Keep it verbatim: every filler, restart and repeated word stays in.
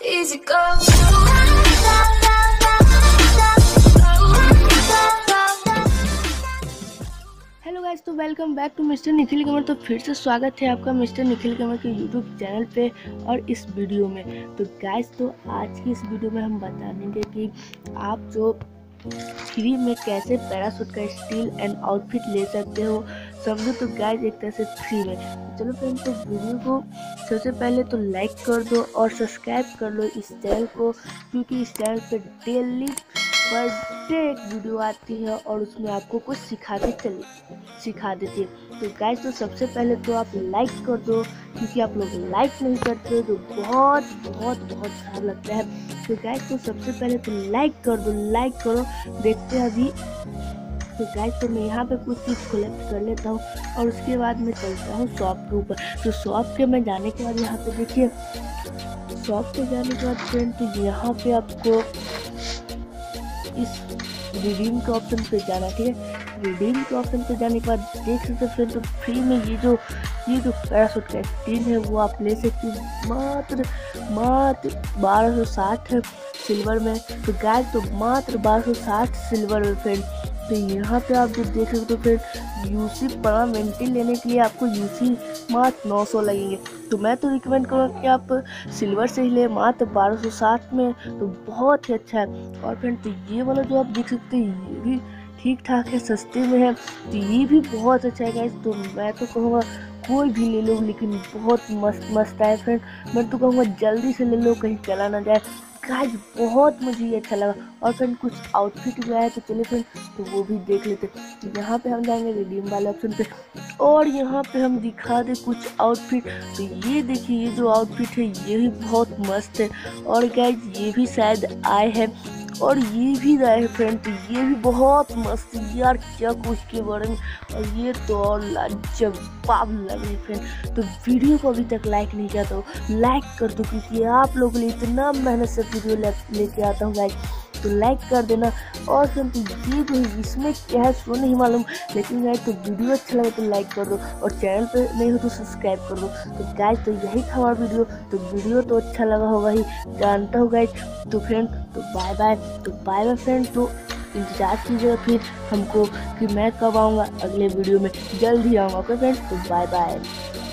easy go. Hello guys, तो welcome back to mister Nikhil gamer. तो फिर से स्वागत है आपका मिस्टर निखिल गेमर के यूट्यूब चैनल पे और इस वीडियो में। तो गाइस, तो आज की इस वीडियो में हम बता देंगे कि आप जो फ्री में कैसे पैराशूट का स्टील एंड आउटफिट ले सकते हो। समझो तो गाइस एक तरह से फ्री में। तो चलो फ्रेंड्स, तो वीडियो को सबसे पहले तो लाइक कर दो और सब्सक्राइब कर लो इस चैनल को, क्योंकि इस चैनल पे डेली पर डे एक वीडियो आती है और उसमें आपको कुछ सिखाते चले सिखा देती है। तो गाइस, तो सबसे पहले तो आप लाइक कर दो, क्योंकि आप लोग लाइक नहीं करते हो तो बहुत बहुत बहुत खराब लगता है। तो गाइस, तो सबसे पहले तो लाइक कर दो, लाइक करो, देखते हैं अभी। तो गाइस, तो मैं यहाँ पे कुछ चीज़ कलेक्ट कर लेता हूँ और उसके बाद मैं चलता हूँ शॉप के ऊपर। तो शॉप के मैं जाने के बाद यहाँ पे देखिए, शॉप पे जाने के बाद फ्रेंड, तो यहाँ पे आपको इस रिडीम के ऑप्शन पे जाना, ठीक है। रिडीम के ऑप्शन पे जाने के बाद देख सकते फ्रेंड, तो फ्री में ये जो ये जो पैराशूट का स्टील है वो आप ले सकते हो मात्र मात्र बारह सौ साठ है सिल्वर में। तो गाइस, तो मात्र बारह सौ साठ सिल्वर में फ्रेंड। तो यहाँ पे आप जो देख सकते हो फ्रेंड, यूसी परमानेंटली लेने के लिए आपको यूसी मात्र नौ सौ लगेंगे। तो मैं तो रिकमेंड करूँगा कि आप सिल्वर से ही ले, मात्र बारह सौ साठ में, तो बहुत ही अच्छा है। और फ्रेंड, तो ये वाला जो आप देख सकते हैं ये भी ठीक ठाक है, सस्ते में है, तो ये भी बहुत अच्छा है गाइस। तो मैं तो कहूँगा कोई भी ले लो, लेकिन बहुत मस्त मस्त है फ्रेंड। मैं तो कहूँगा जल्दी से ले लो, कहीं चला ना जाए गाइस। बहुत मुझे ये अच्छा लगा। और फ्रेंड, कुछ आउटफिट भी आया, तो चलिए फ्रेंड तो वो भी देख लेते। तो यहाँ पे हम जाएंगे रिडीम वाले ऑप्शन पे और यहाँ पे हम दिखा दे कुछ आउटफिट। तो ये देखिए, ये जो आउटफिट है ये भी बहुत मस्त है और गाइस ये भी शायद आए हैं और ये भी आए हैं फ्रेंड। तो ये भी बहुत मस्त यार, क्या कुछ के बारे में। और ये तो और लाजवाब लग रही फ्रेंड। तो वीडियो को अभी तक लाइक नहीं किया तो लाइक कर दो, क्योंकि आप लोगों के लिए इतना मेहनत से वीडियो लेके आता हूँ गाइस। तो लाइक कर देना। और फ्रेंड, तो ये जो है इसमें क्या है सो नहीं मालूम, लेकिन गाइस तो वीडियो अच्छा लगे तो लाइक कर दो और चैनल पे नहीं हो तो सब्सक्राइब कर दो। तो गाइस, तो यही था हमारा वीडियो। तो वीडियो तो अच्छा लगा होगा ही, जानता हूँ गाइस। तो फ्रेंड, तो बाय बाय। तो बाय बाय फ्रेंड, तो इंतजार कीजिएगा फिर हमको कि मैं कब आऊँगा अगले वीडियो में। जल्द ही आऊँगा। ओके फ्रेंड, तो बाय बाय।